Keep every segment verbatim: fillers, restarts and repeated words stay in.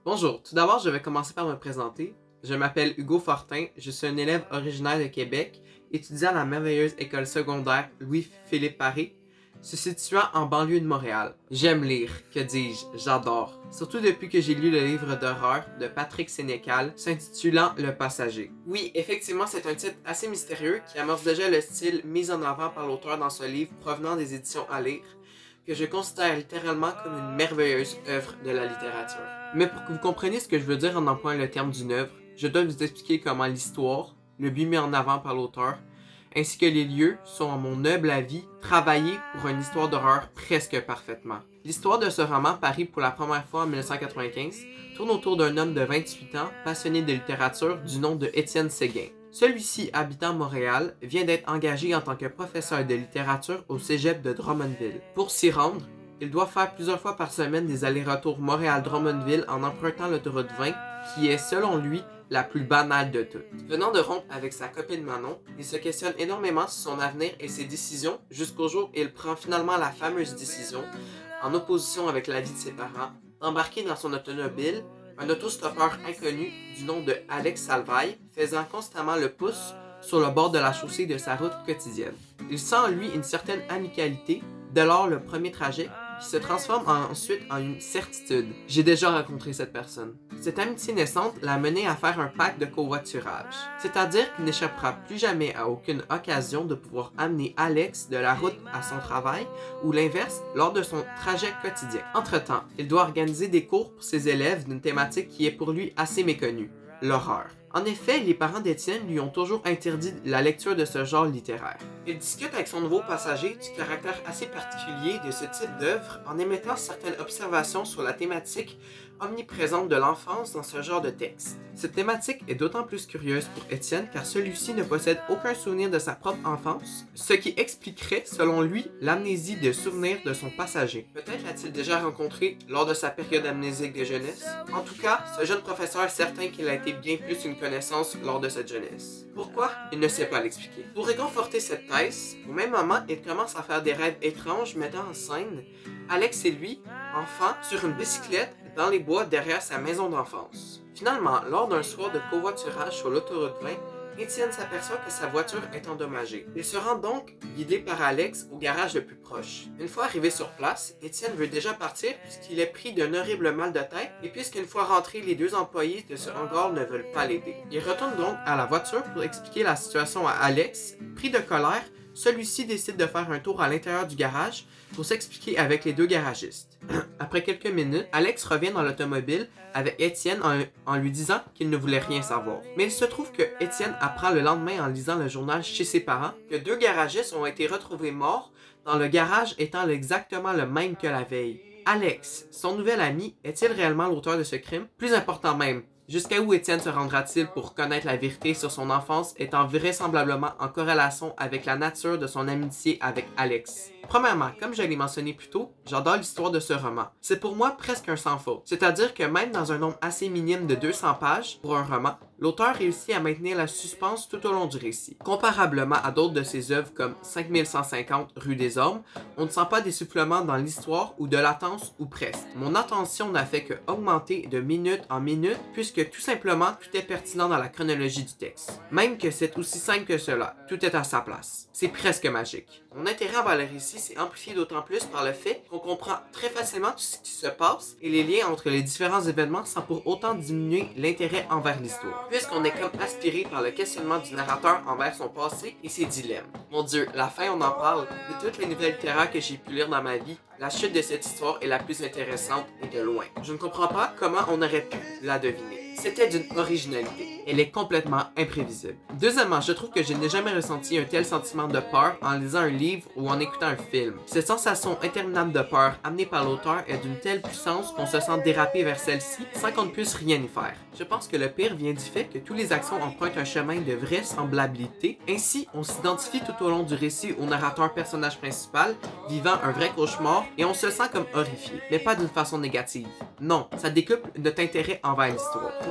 Bonjour, tout d'abord je vais commencer par me présenter. Je m'appelle Hugo Fortin, je suis un élève originaire de Québec, étudiant à la merveilleuse école secondaire Louis-Philippe Paré, se situant en banlieue de Montréal. J'aime lire, que dis-je, j'adore. Surtout depuis que j'ai lu le livre d'horreur de Patrick Sénécal s'intitulant Le Passager. Oui, effectivement, c'est un titre assez mystérieux qui amorce déjà le style mis en avant par l'auteur dans ce livre provenant des éditions à lire, que je considère littéralement comme une merveilleuse œuvre de la littérature. Mais pour que vous compreniez ce que je veux dire en employant le terme d'une œuvre, je dois vous expliquer comment l'histoire, le but mis en avant par l'auteur, ainsi que les lieux sont, à mon humble avis, travaillés pour une histoire d'horreur presque parfaitement. L'histoire de ce roman, paru pour la première fois en mille neuf cent quatre-vingt-quinze, tourne autour d'un homme de vingt-huit ans, passionné de littérature, du nom de Étienne Séguin. Celui-ci, habitant Montréal, vient d'être engagé en tant que professeur de littérature au cégep de Drummondville. Pour s'y rendre, il doit faire plusieurs fois par semaine des allers-retours Montréal-Drummondville en empruntant l'autoroute vingt, qui est, selon lui, la plus banale de toutes. Venant de rompre avec sa copine Manon, il se questionne énormément sur son avenir et ses décisions jusqu'au jour où il prend finalement la fameuse décision, en opposition avec l'avis de ses parents, d'embarquer dans son automobile un autostoppeur inconnu du nom de Alex Salvaille, faisant constamment le pouce sur le bord de la chaussée de sa route quotidienne. Il sent en lui une certaine amicalité, dès lors le premier trajet, qui se transforme ensuite en une certitude. J'ai déjà rencontré cette personne. Cette amitié naissante l'a mené à faire un pacte de covoiturage, c'est-à-dire qu'il n'échappera plus jamais à aucune occasion de pouvoir amener Alex de la route à son travail ou l'inverse lors de son trajet quotidien. Entre-temps, il doit organiser des cours pour ses élèves d'une thématique qui est pour lui assez méconnue, l'horreur. En effet, les parents d'Étienne lui ont toujours interdit la lecture de ce genre littéraire. Il discute avec son nouveau passager du caractère assez particulier de ce type d'œuvre en émettant certaines observations sur la thématique omniprésente de l'enfance dans ce genre de texte. Cette thématique est d'autant plus curieuse pour Étienne car celui-ci ne possède aucun souvenir de sa propre enfance, ce qui expliquerait, selon lui, l'amnésie de souvenirs de son passager. Peut-être l'a-t-il déjà rencontré lors de sa période amnésique de jeunesse. En tout cas, ce jeune professeur est certain qu'il a été bien plus une connaissance lors de cette jeunesse. Pourquoi? Il ne sait pas l'expliquer. Pour réconforter cette thèse, au même moment, il commence à faire des rêves étranges mettant en scène Alex et lui, enfant, sur une bicyclette dans les bois derrière sa maison d'enfance. Finalement, lors d'un soir de covoiturage sur l'autoroute vingt, Étienne s'aperçoit que sa voiture est endommagée. Il se rend donc, guidé par Alex, au garage le plus proche. Une fois arrivé sur place, Étienne veut déjà partir puisqu'il est pris d'un horrible mal de tête et puisqu'une fois rentrés, les deux employés de ce hangar ne veulent pas l'aider. Il retourne donc à la voiture pour expliquer la situation à Alex. Pris de colère, celui-ci décide de faire un tour à l'intérieur du garage pour s'expliquer avec les deux garagistes. Après quelques minutes, Alex revient dans l'automobile avec Étienne en, en lui disant qu'il ne voulait rien savoir. Mais il se trouve que Étienne apprend le lendemain en lisant le journal chez ses parents que deux garagistes ont été retrouvés morts dans le garage étant exactement le même que la veille. Alex, son nouvel ami, est-il réellement l'auteur de ce crime? Plus important même, jusqu'à où Étienne se rendra-t-il pour connaître la vérité sur son enfance étant vraisemblablement en corrélation avec la nature de son amitié avec Alex? Premièrement, comme je l'ai mentionné plus tôt, j'adore l'histoire de ce roman. C'est pour moi presque un sans faute. C'est-à-dire que même dans un nombre assez minime de deux cents pages pour un roman, l'auteur réussit à maintenir la suspense tout au long du récit. Comparablement à d'autres de ses œuvres comme cinq mille cent cinquante Rue des Hommes, on ne sent pas d'essoufflement dans l'histoire ou de latence ou presque. Mon attention n'a fait que augmenter de minute en minute puisque tout simplement tout est pertinent dans la chronologie du texte. Même que c'est aussi simple que cela, tout est à sa place. C'est presque magique. Mon intérêt envers le récit s'est amplifié d'autant plus par le fait qu'on comprend très facilement tout ce qui se passe et les liens entre les différents événements sans pour autant diminuer l'intérêt envers l'histoire. Puisqu'on est comme aspiré par le questionnement du narrateur envers son passé et ses dilemmes. Mon Dieu, la fin on en parle. De toutes les nouvelles littéraires que j'ai pu lire dans ma vie, la chute de cette histoire est la plus intéressante et de loin. Je ne comprends pas comment on aurait pu la deviner. C'était d'une originalité. Elle est complètement imprévisible. Deuxièmement, je trouve que je n'ai jamais ressenti un tel sentiment de peur en lisant un livre ou en écoutant un film. Cette sensation interminable de peur amenée par l'auteur est d'une telle puissance qu'on se sent déraper vers celle-ci sans qu'on ne puisse rien y faire. Je pense que le pire vient du fait que tous les actions empruntent un chemin de vraisemblabilité. Ainsi, on s'identifie tout au long du récit au narrateur personnage principal, vivant un vrai cauchemar, et on se sent comme horrifié, mais pas d'une façon négative. Non, ça décuple notre intérêt envers l'histoire. Pour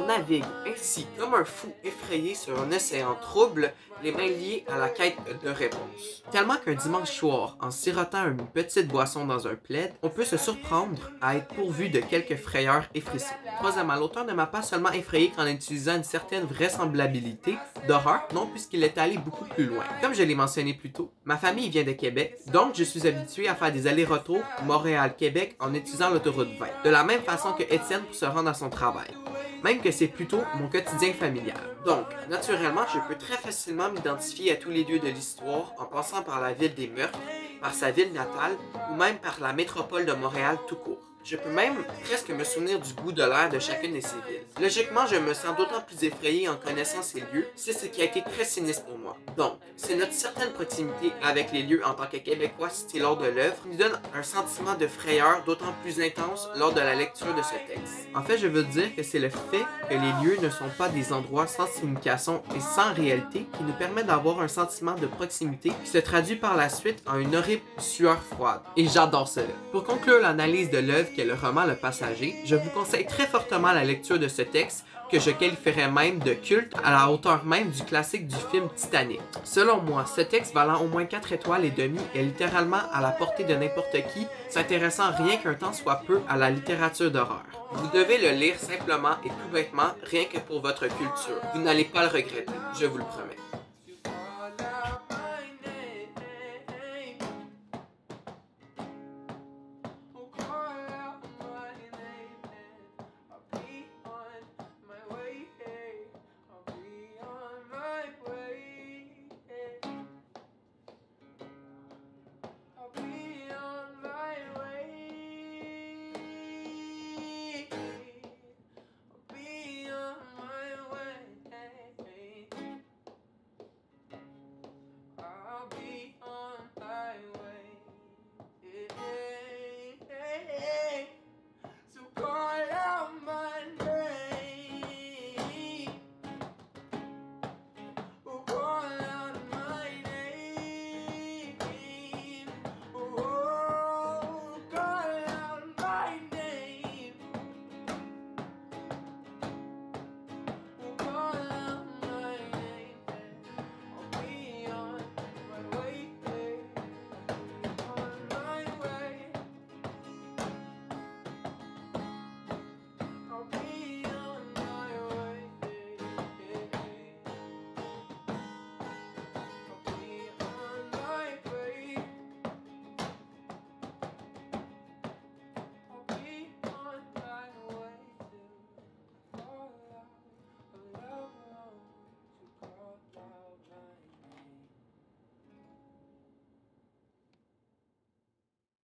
navigue ainsi comme un fou effrayé sur un océan trouble, les mains liées à la quête de réponse. Tellement qu'un dimanche soir, en sirotant une petite boisson dans un plaid, on peut se surprendre à être pourvu de quelques frayeurs et frissons. Troisièmement, l'auteur ne m'a pas seulement effrayé qu'en utilisant une certaine vraisemblabilité d'horreur, non, puisqu'il est allé beaucoup plus loin. Comme je l'ai mentionné plus tôt, ma famille vient de Québec, donc je suis habitué à faire des allers-retours Montréal-Québec en utilisant l'autoroute vingt, de la même façon que Étienne pour se rendre à son travail. Même que c'est plutôt mon quotidien familial. Donc, naturellement, je peux très facilement m'identifier à tous les lieux de l'histoire en passant par la ville des meurtres, par sa ville natale ou même par la métropole de Montréal tout court. Je peux même presque me souvenir du goût de l'air de chacune de ces villes. Logiquement, je me sens d'autant plus effrayé en connaissant ces lieux, c'est ce qui a été très sinistre pour moi. Donc, c'est notre certaine proximité avec les lieux en tant que Québécois cités lors de l'œuvre qui nous donne un sentiment de frayeur d'autant plus intense lors de la lecture de ce texte. En fait, je veux dire que c'est le fait que les lieux ne sont pas des endroits sans signification et sans réalité qui nous permet d'avoir un sentiment de proximité qui se traduit par la suite en une horrible sueur froide. Et j'adore cela. Pour conclure l'analyse de l'œuvre qu'est le roman Le Passager, je vous conseille très fortement la lecture de ce texte que je qualifierais même de culte à la hauteur même du classique du film Titanic. Selon moi, ce texte valant au moins quatre étoiles et demie est littéralement à la portée de n'importe qui, s'intéressant rien qu'un temps soit peu à la littérature d'horreur. Vous devez le lire simplement et tout bêtement, rien que pour votre culture. Vous n'allez pas le regretter, je vous le promets.